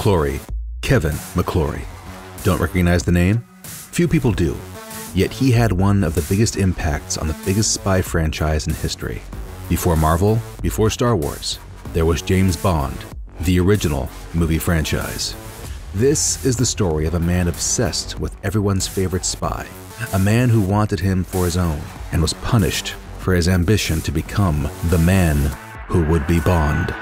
McClory, Kevin McClory. Don't recognize the name? Few people do, yet he had one of the biggest impacts on the biggest spy franchise in history. Before Marvel, before Star Wars, there was James Bond, the original movie franchise. This is the story of a man obsessed with everyone's favorite spy, a man who wanted him for his own and was punished for his ambition to become the man who would be Bond.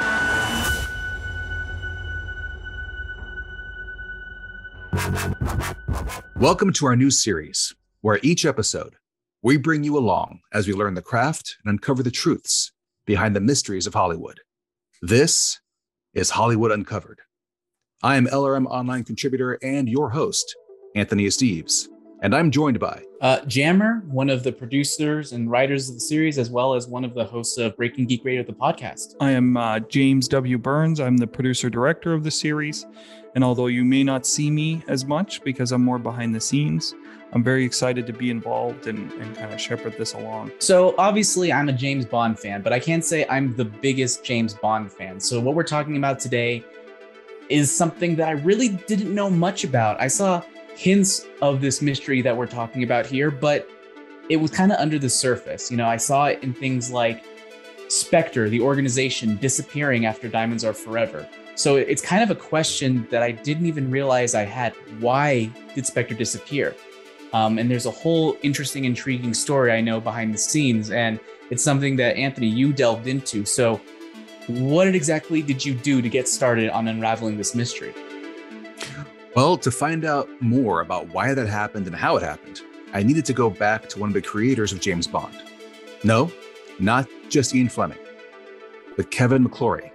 Welcome to our new series, where each episode we bring you along as we learn the craft and uncover the truths behind the mysteries of Hollywood. This is Hollywood Uncovered. I am LRM Online contributor and your host, Anthony Esteves, and I'm joined by Jammer, one of the producers and writers of the series, as well as one of the hosts of Breaking Geek Radio, the podcast. I am James W. Burns. I'm the producer-director of the series, and although you may not see me as much because I'm more behind the scenes, I'm very excited to be involved and kind of shepherd this along. So obviously I'm a James Bond fan, but I can't say I'm the biggest James Bond fan. So what we're talking about today is something that I really didn't know much about. I saw hints of this mystery that we're talking about here, but it was kind of under the surface. You know, I saw it in things like Spectre, the organization, disappearing after Diamonds Are Forever. So it's kind of a question that I didn't even realize I had. Why did Spectre disappear? And there's a whole interesting, intriguing story I know behind the scenes, and it's something that, Anthony, you delved into. So what exactly did you do to get started on unraveling this mystery? Well, to find out more about why that happened and how it happened, I needed to go back to one of the creators of James Bond. No, not just Ian Fleming, but Kevin McClory.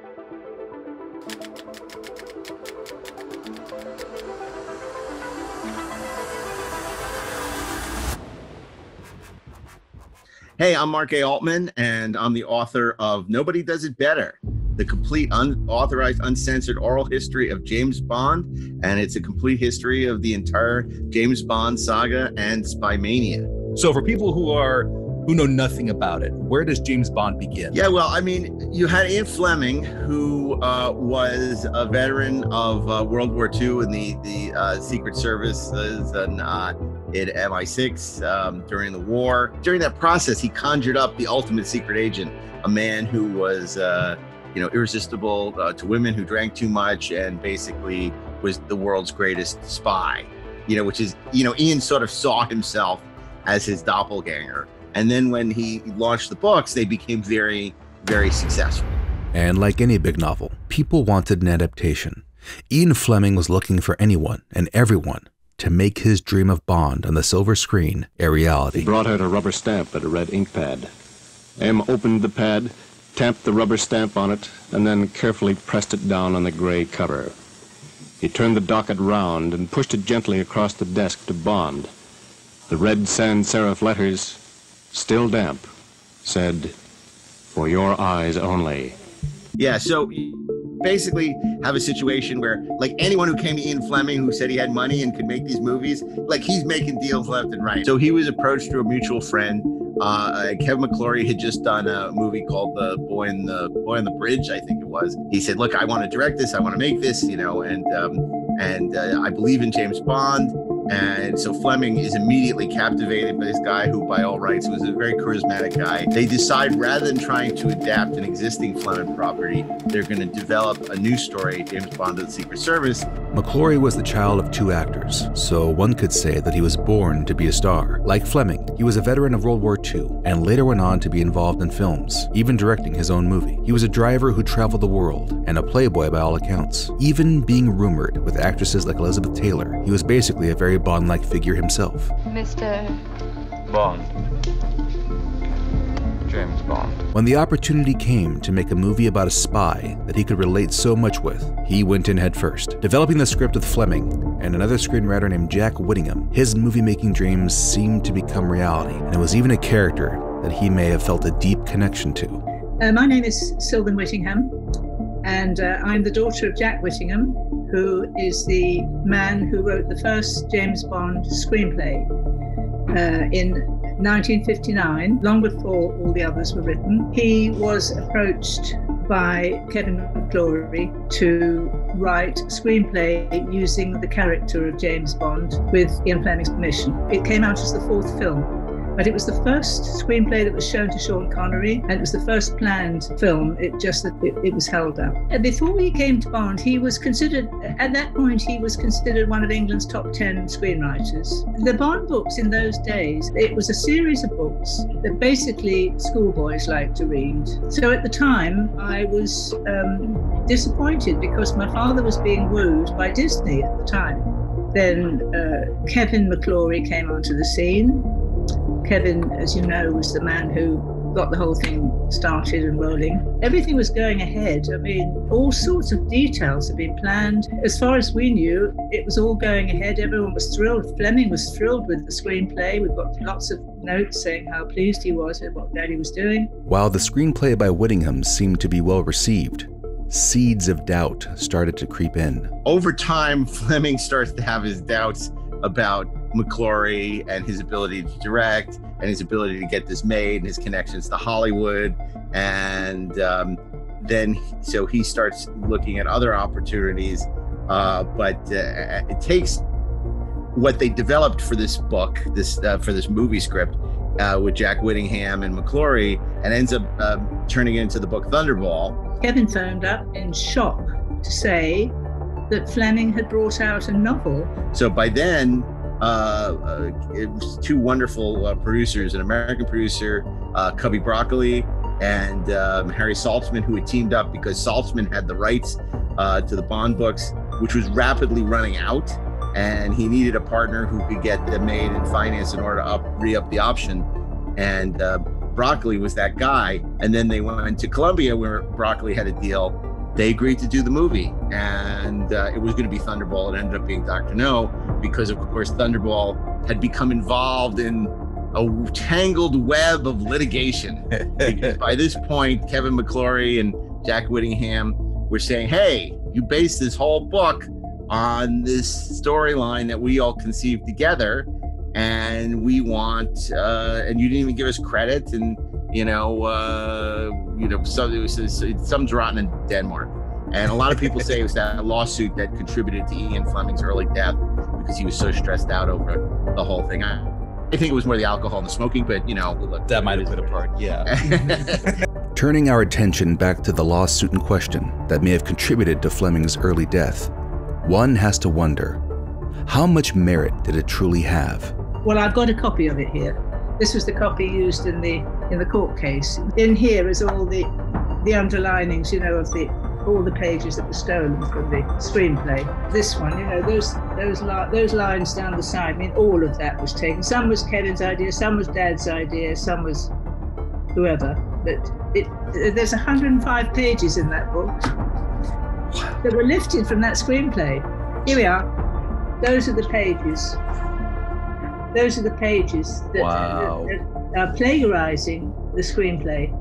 Hey, I'm Mark A. Altman, and I'm the author of Nobody Does It Better, the complete unauthorized, uncensored oral history of James Bond, and it's a complete history of the entire James Bond saga and spy mania. So for people who know nothing about it, where does James Bond begin? Yeah, well, I mean, you had Ian Fleming, who was a veteran of World War II in the Secret Services and at MI6 during the war. During that process, he conjured up the ultimate secret agent, a man who was irresistible to women, who drank too much, and basically was the world's greatest spy, which is, Ian sort of saw himself as his doppelganger. And then when he launched the books, they became very, very successful. And like any big novel, people wanted an adaptation. Ian Fleming was looking for anyone and everyone to make his dream of Bond on the silver screen a reality. He brought out a rubber stamp and a red ink pad. M opened the pad, tamped the rubber stamp on it, and then carefully pressed it down on the gray cover. He turned the docket round and pushed it gently across the desk to Bond. The red sans serif letters, still damp, said, "For your eyes only." Yeah, so basically have a situation where, like, anyone who came to Ian Fleming who said he had money and could make these movies, like, he's making deals left and right. So he was approached through a mutual friend. Kevin McClory had just done a movie called The Boy on the Bridge, I think it was. He said, "Look, I want to direct this. I want to make this, and I believe in James Bond." And so Fleming is immediately captivated by this guy who, by all rights, was a very charismatic guy. They decide, rather than trying to adapt an existing Fleming property, they're going to develop a new story, James Bond of the Secret Service. McClory was the child of two actors, so one could say that he was born to be a star. Like Fleming, he was a veteran of World War II and later went on to be involved in films, even directing his own movie. He was a driver who traveled the world and a playboy by all accounts, even being rumored with actresses like Elizabeth Taylor. He was basically a very Bond-like figure himself. Mr. Bond. James Bond. When the opportunity came to make a movie about a spy that he could relate so much with, he went in headfirst. Developing the script with Fleming and another screenwriter named Jack Whittingham, his movie-making dreams seemed to become reality, and it was even a character that he may have felt a deep connection to. My name is Sylvan Whittingham, and I'm the daughter of Jack Whittingham, who is the man who wrote the first James Bond screenplay in 1959, long before all the others were written. He was approached by Kevin McClory to write a screenplay using the character of James Bond with Ian Fleming's permission. It came out as the fourth film, but it was the first screenplay that was shown to Sean Connery, and it was the first planned film. It was held up. And before he came to Bond, he was considered, at that point, he was considered one of England's top 10 screenwriters. The Bond books in those days, it was a series of books that basically schoolboys liked to read. So at the time, I was disappointed because my father was being wooed by Disney at the time. Then Kevin McClory came onto the scene. Kevin, as you know, was the man who got the whole thing started and rolling. Everything was going ahead. I mean, all sorts of details had been planned. As far as we knew, it was all going ahead. Everyone was thrilled. Fleming was thrilled with the screenplay. We've got lots of notes saying how pleased he was with what Daddy was doing. While the screenplay by Whittingham seemed to be well received, seeds of doubt started to creep in. Over time, Fleming starts to have his doubts about McClory and his ability to direct and his ability to get this made and his connections to Hollywood. And so he starts looking at other opportunities. But it takes what they developed for this book, for this movie script with Jack Whittingham and McClory, and ends up turning it into the book Thunderball. Kevin phoned up in shock to say that Fleming had brought out a novel. So by then, it was two wonderful producers, an American producer, Cubby Broccoli, and Harry Saltzman, who had teamed up because Saltzman had the rights to the Bond books, which was rapidly running out, and he needed a partner who could get them made and financed in order to re-up the option. And Broccoli was that guy. And then they went to Columbia, where Broccoli had a deal. They agreed to do the movie, and it was going to be Thunderball. It ended up being Dr. No, because of course Thunderball had become involved in a tangled web of litigation. Because by this point, Kevin McClory and Jack Whittingham were saying, hey, you based this whole book on this storyline that we all conceived together, and we want, and you didn't even give us credit, and something's rotten in Denmark. And a lot of people say it was that lawsuit that contributed to Ian Fleming's early death because he was so stressed out over the whole thing. I think it was more the alcohol and the smoking, but look, that might have been a part, yeah. Turning our attention back to the lawsuit in question that may have contributed to Fleming's early death, one has to wonder, how much merit did it truly have? Well, I've got a copy of it here. This was the copy used in the court case. In here is all the underlinings, of all the pages that were stolen from the screenplay. This one, those lines down the side. I mean, all of that was taken. Some was Kevin's idea, some was Dad's idea, some was whoever. But there's 105 pages in that book that were lifted from that screenplay. Here we are. Those are the pages. Those are the pages that are plagiarizing the screenplay.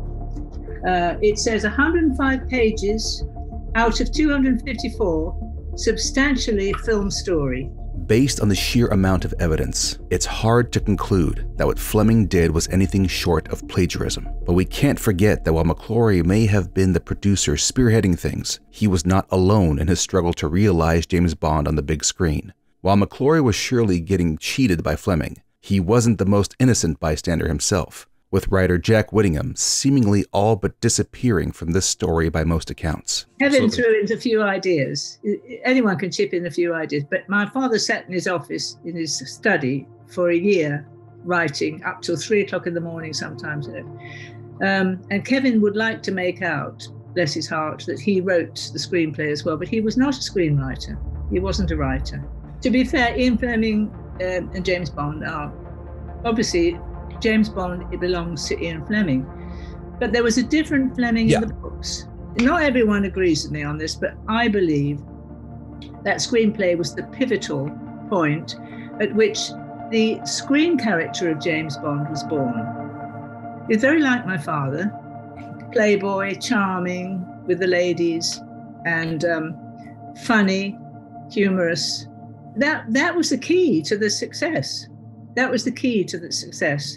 It says 105 pages out of 254, substantially film story. Based on the sheer amount of evidence, it's hard to conclude that what Fleming did was anything short of plagiarism. But we can't forget that while McClory may have been the producer spearheading things, he was not alone in his struggle to realize James Bond on the big screen. While McClory was surely getting cheated by Fleming, he wasn't the most innocent bystander himself, with writer Jack Whittingham seemingly all but disappearing from this story by most accounts. Kevin threw in a few ideas. Anyone can chip in a few ideas, but my father sat in his office, in his study, for a year, writing up till 3 o'clock in the morning sometimes. And Kevin would like to make out, bless his heart, that he wrote the screenplay as well, but he was not a screenwriter. He wasn't a writer. To be fair, Ian Fleming and James Bond are, obviously, James Bond, it belongs to Ian Fleming. But there was a different Fleming in the books. Not everyone agrees with me on this, but I believe that screenplay was the pivotal point at which the screen character of James Bond was born. He was very like my father, playboy, charming with the ladies, and funny, humorous. That was the key to the success. That was the key to the success.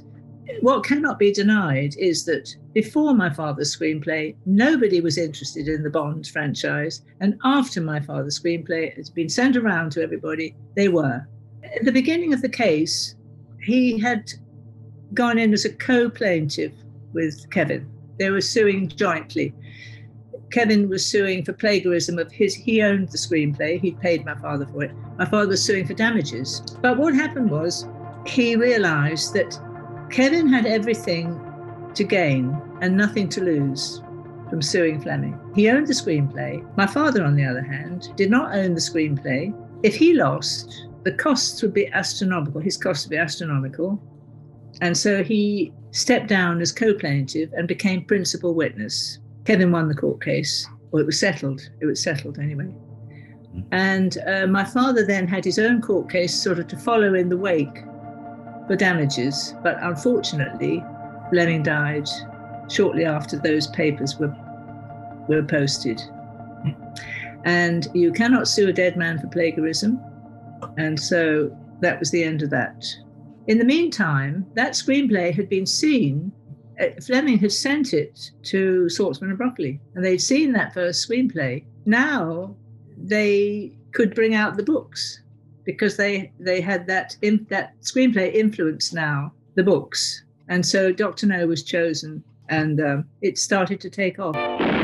what cannot be denied is that before my father's screenplay, nobody was interested in the Bond franchise. And after my father's screenplay has been sent around to everybody, they were. At the beginning of the case, he had gone in as a co-plaintiff with Kevin. They were suing jointly. Kevin was suing for plagiarism of he owned the screenplay, he paid my father for it. My father was suing for damages. But what happened was he realized that Kevin had everything to gain and nothing to lose from suing Fleming. He owned the screenplay. My father, on the other hand, did not own the screenplay. If he lost, the costs would be astronomical. His costs would be astronomical. And so he stepped down as co-plaintiff and became principal witness. Kevin won the court case. Well, it was settled. It was settled anyway. And my father then had his own court case sort of to follow in the wake for damages. But unfortunately, Fleming died shortly after those papers were posted. And you cannot sue a dead man for plagiarism. And so that was the end of that. In the meantime, that screenplay had been seen. Fleming had sent it to Saltzman and Broccoli, and they'd seen that first screenplay. Now they could bring out the books because they had that screenplay influenced now the books. And so Dr. No was chosen, and it started to take off.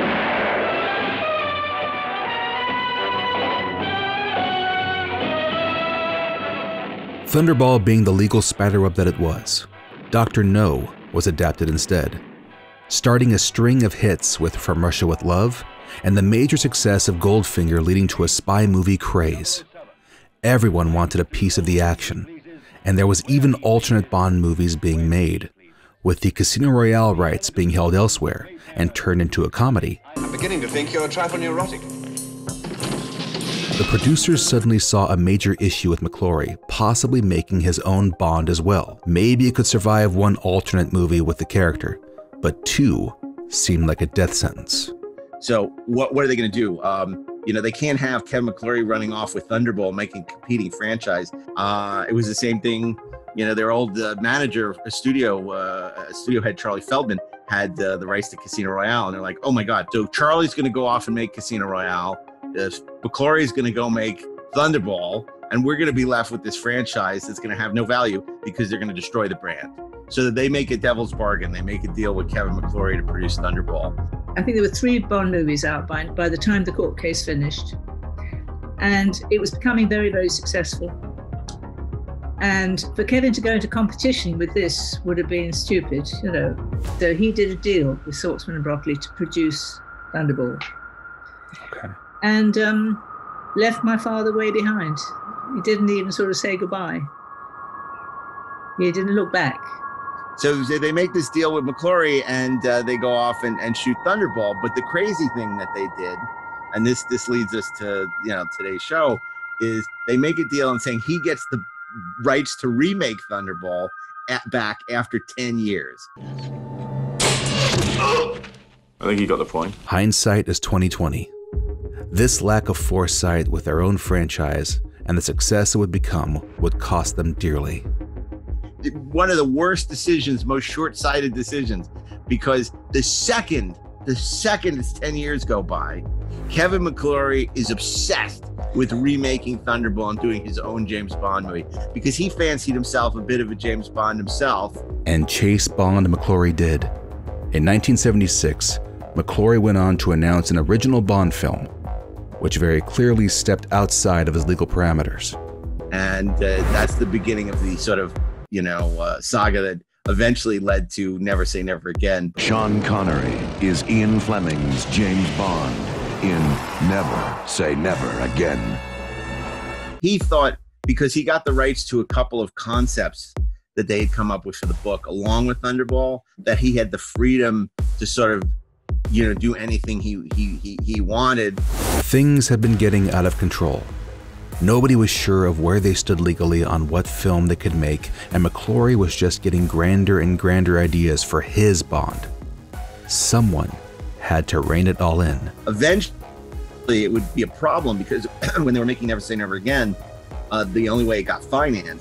Thunderball being the legal spiderweb that it was, Dr. No was adapted instead, starting a string of hits with From Russia with Love and the major success of Goldfinger leading to a spy movie craze. Everyone wanted a piece of the action, and there was even alternate Bond movies being made, with the Casino Royale rights being held elsewhere and turned into a comedy. I'm beginning to think you're a trifle neurotic. The producers suddenly saw a major issue with McClory possibly making his own Bond as well. Maybe it could survive one alternate movie with the character, but two seemed like a death sentence. So what are they going to do? They can't have Kevin McClory running off with Thunderball making a competing franchise. It was the same thing. Their old manager, studio head Charlie Feldman, had the rights to Casino Royale, and they're like, oh my God! So Charlie's going to go off and make Casino Royale. McClory's going to go make Thunderball, and we're going to be left with this franchise that's going to have no value because they're going to destroy the brand. So that they make a devil's bargain. They make a deal with Kevin McClory to produce Thunderball. I think there were 3 Bond movies out by the time the court case finished. And it was becoming very, very successful. And for Kevin to go into competition with this would have been stupid, So he did a deal with Saltzman and Broccoli to produce Thunderball. Okay. And left my father way behind. He didn't even sort of say goodbye. He didn't look back. So they make this deal with McClory, and they go off and shoot Thunderball. But the crazy thing that they did, and this leads us to today's show, is they make a deal and saying he gets the rights to remake Thunderball back after 10 years. I think you got the point. Hindsight is 20/20. This lack of foresight with their own franchise and the success it would become would cost them dearly. One of the worst decisions, most short-sighted decisions, because the second it's 10 years go by, Kevin McClory is obsessed with remaking Thunderball and doing his own James Bond movie because he fancied himself a bit of a James Bond himself. And chase Bond McClory did. In 1976, McClory went on to announce an original Bond film, which very clearly stepped outside of his legal parameters. And that's the beginning of the sort of, saga that eventually led to Never Say Never Again. Sean Connery is Ian Fleming's James Bond in Never Say Never Again. He thought, because he got the rights to a couple of concepts that they had come up with for the book, along with Thunderball, that he had the freedom to sort of, do anything he wanted. Things had been getting out of control. Nobody was sure of where they stood legally on what film they could make, and McClory was just getting grander and grander ideas for his Bond. Someone had to rein it all in. Eventually, it would be a problem because when they were making Never Say Never Again, the only way it got financed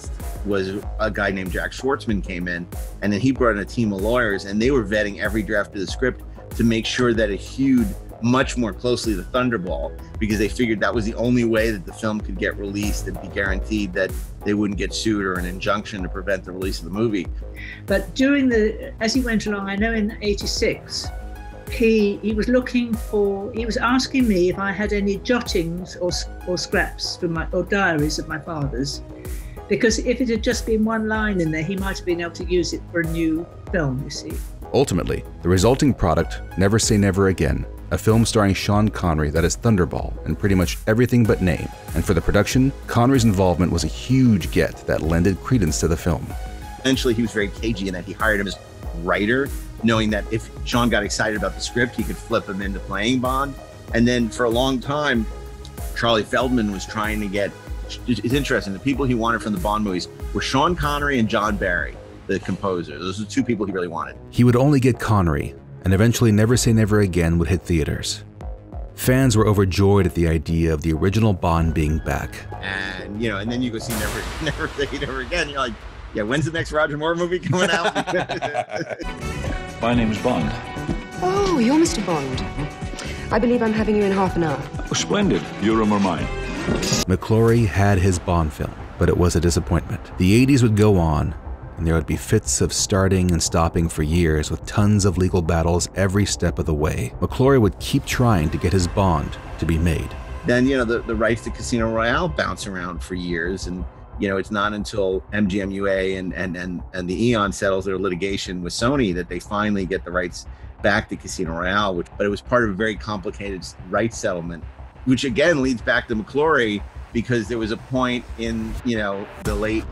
was a guy named Jack Schwartzman came in, and then he brought in a team of lawyers, and they were vetting every draft of the script to make sure that it hewed much more closely the Thunderball, because they figured that was the only way that the film could get released and be guaranteed that they wouldn't get sued or an injunction to prevent the release of the movie. But as he went along, I know in '86, he was asking me if I had any jottings or scraps or diaries of my father's, because if it had just been one line in there, he might have been able to use it for a new film, you see. Ultimately, the resulting product, Never Say Never Again, a film starring Sean Connery that is Thunderball in pretty much everything but name. And for the production, Connery's involvement was a huge get that lended credence to the film. Eventually, he was very cagey in that he hired him as writer, knowing that if Sean got excited about the script, he could flip him into playing Bond. And then for a long time, Charlie Feldman was trying to get, it's interesting, the people he wanted from the Bond movies were Sean Connery and John Barry, the composer. Those are the two people he really wanted. He would only get Connery, and eventually Never Say Never Again would hit theaters. Fans were overjoyed at the idea of the original Bond being back. And, and then you go see Never Say Never Again. You're like, yeah, when's the next Roger Moore movie coming out? My name is Bond. Oh, you're Mr. Bond. I believe I'm having you in half an hour. Oh, splendid. Your room or mine? McClory had his Bond film, but it was a disappointment. The 80s would go on, and there would be fits of starting and stopping for years with tons of legal battles every step of the way. McClory would keep trying to get his Bond to be made. Then, the rights to Casino Royale bounce around for years, and it's not until MGM UA and the Eon settles their litigation with Sony that they finally get the rights back to Casino Royale, but it was part of a very complicated rights settlement, which again leads back to McClory, because there was a point in, the late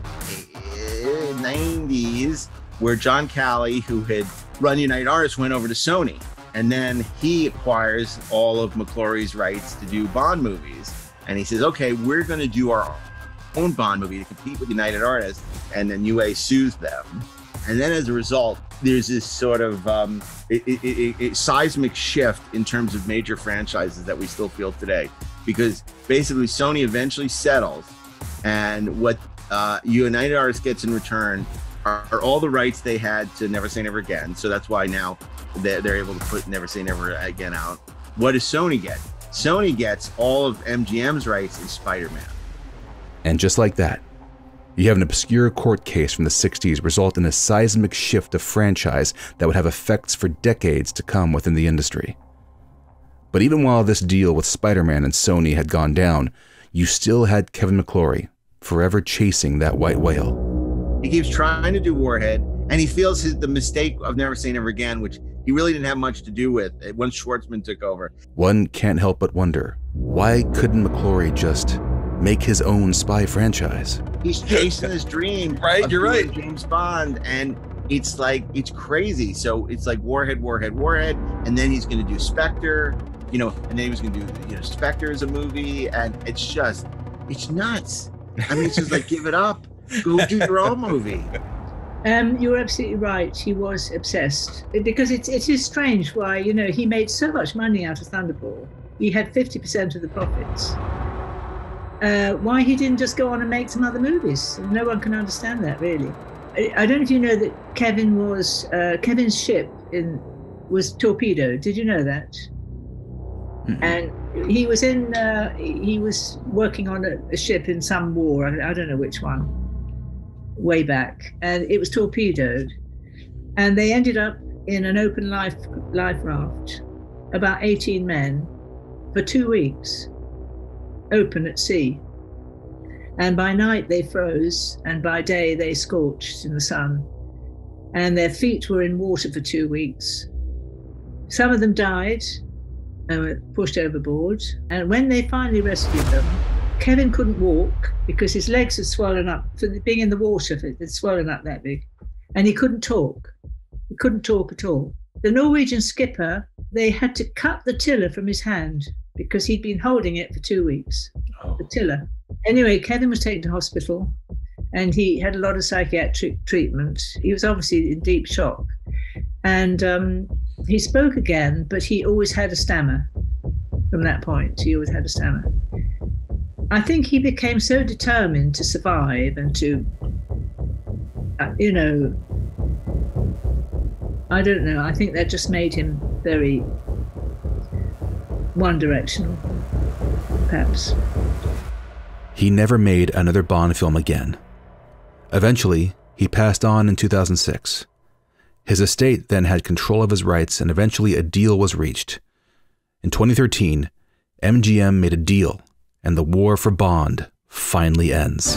90s where John Calley, who had run United Artists, went over to Sony, and then he acquires all of McClory's rights to do Bond movies. And he says, okay, we're going to do our own Bond movie to compete with United Artists, and then UA sues them. And then as a result, there's this sort of seismic shift in terms of major franchises that we still feel today, because basically Sony eventually settles, and what United Artists gets in return are all the rights they had to Never Say Never Again. So that's why now they're able to put Never Say Never Again out. What does Sony get? Sony gets all of MGM's rights in Spider-Man. And just like that, you have an obscure court case from the 60s result in a seismic shift of franchise that would have effects for decades to come within the industry. But even while this deal with Spider-Man and Sony had gone down, you still had Kevin McClory forever chasing that white whale. He keeps trying to do Warhead, and he feels the mistake of Never Say Never Again, which he really didn't have much to do with once Schwartzman took over. One can't help but wonder, why couldn't McClory just make his own spy franchise? He's chasing his dream. Right, you're right. James Bond, and it's crazy. So it's like Warhead, and then he's going to do Spectre, and then he was going to do, Spectre as a movie, and it's nuts. I mean, it's just like, give it up. Go do your own movie. You're absolutely right. He was obsessed, because it is strange why, he made so much money out of Thunderball. He had 50% of the profits. Why he didn't just go on and make some other movies. No one can understand that, really. I don't know if you know that Kevin's ship was torpedoed. Did you know that? Mm-hmm. And he was working on a ship in some war. I don't know which one, way back, and it was torpedoed, and they ended up in an open life raft, about 18 men, for 2 weeks. Open at sea, and by night they froze, and by day they scorched in the sun, and their feet were in water for 2 weeks. Some of them died and were pushed overboard, and when they finally rescued them, Kevin couldn't walk because his legs had swollen up from being in the water. They'd swollen up that big, and he couldn't talk. He couldn't talk at all. The Norwegian skipper, they had to cut the tiller from his hand because he'd been holding it for 2 weeks, the tiller. Anyway, Kevin was taken to hospital, and he had a lot of psychiatric treatment. He was obviously in deep shock. And he spoke again, but he always had a stammer from that point. He always had a stammer. I think he became so determined to survive and to you know, I don't know. I think that just made him very one-directional, perhaps. He never made another Bond film again. Eventually, he passed on in 2006. His estate then had control of his rights, and eventually a deal was reached. In 2013, MGM made a deal, and the war for Bond finally ends.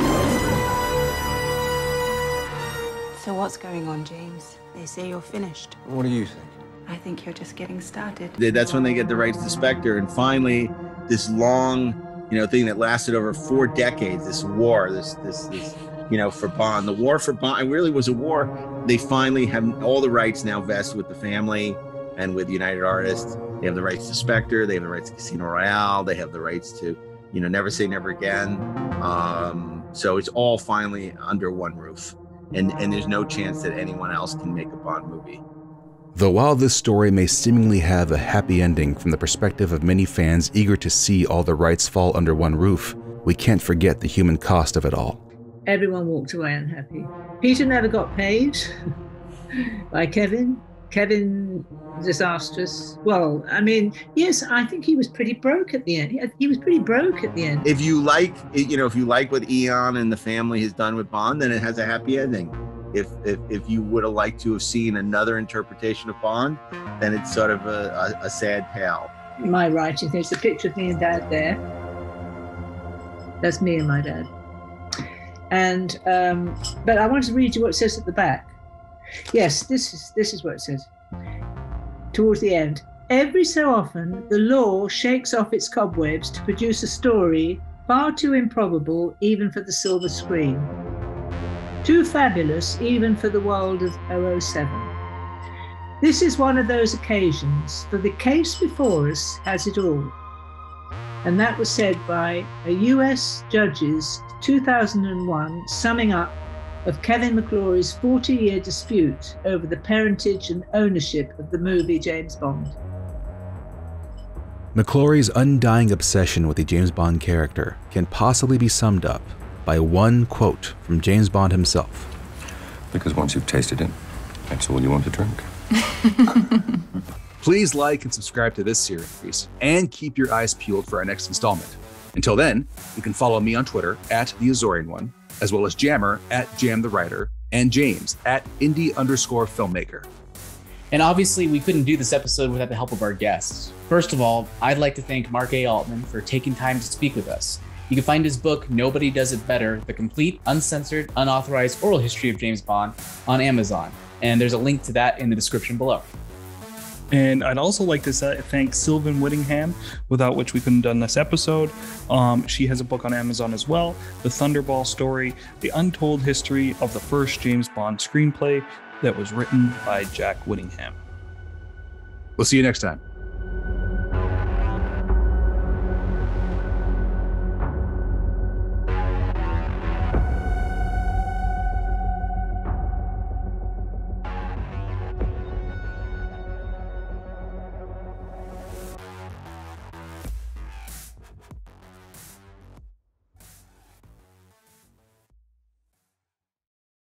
So what's going on, James? They say you're finished. What do you think? I think you're just getting started. That's when they get the rights to Spectre, and finally, this long, thing that lasted over 4 decades. This war, this, for Bond. The war for Bond. It really was a war. They finally have all the rights now vested with the family and with United Artists. They have the rights to Spectre. They have the rights to Casino Royale. They have the rights to, Never Say Never Again. So it's all finally under one roof. And there's no chance that anyone else can make a Bond movie. Though while this story may seemingly have a happy ending from the perspective of many fans eager to see all the rights fall under one roof, we can't forget the human cost of it all. Everyone walked away unhappy. Peter never got paid by Kevin. Kevin, disastrous. Well, I mean, yes, I think he was pretty broke at the end. He was pretty broke at the end. If you like, if you like what Eon and the family has done with Bond, then it has a happy ending. If you would have liked to have seen another interpretation of Bond, then it's sort of a sad tale. My writing, there's a picture of me and Dad there. That's me and my dad. And but I wanted to read you what it says at the back. Yes, this is what it says. Towards the end, every so often, the law shakes off its cobwebs to produce a story far too improbable even for the silver screen. Too fabulous even for the world of 007. This is one of those occasions, for the case before us has it all. And that was said by a US judge's 2001 summing up of Kevin McClory's 40-year dispute over the parentage and ownership of the movie James Bond. McClory's undying obsession with the James Bond character can possibly be summed up by one quote from James Bond himself. Because once you've tasted it, that's all you want to drink. Please like and subscribe to this series, and keep your eyes peeled for our next installment. Until then, you can follow me on Twitter @TheAzorian1, as well as Jammer @JamTheWriter, and James @Indie_filmmaker. And obviously, we couldn't do this episode without the help of our guests. First of all, I'd like to thank Mark A. Altman for taking time to speak with us. You can find his book, Nobody Does It Better, the complete, uncensored, unauthorized oral history of James Bond, on Amazon. And there's a link to that in the description below. And I'd also like to thank Sylvan Whittingham, without which we couldn't have done this episode. She has a book on Amazon as well, The Thunderball Story, the untold history of the first James Bond screenplay that was written by Jack Whittingham. We'll see you next time.